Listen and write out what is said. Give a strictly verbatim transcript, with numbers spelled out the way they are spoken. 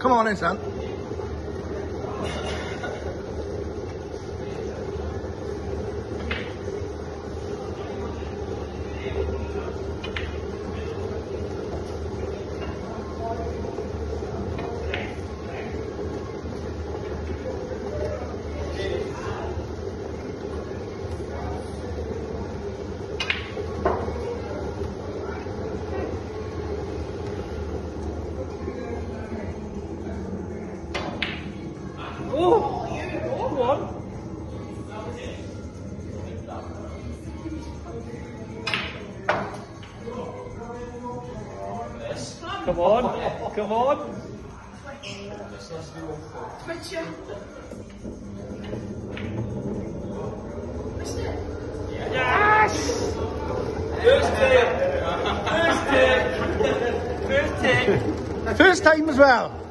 Come on in, son. Oh, come on. Come on, come on. Yes! First take. First take. First take. First time as well.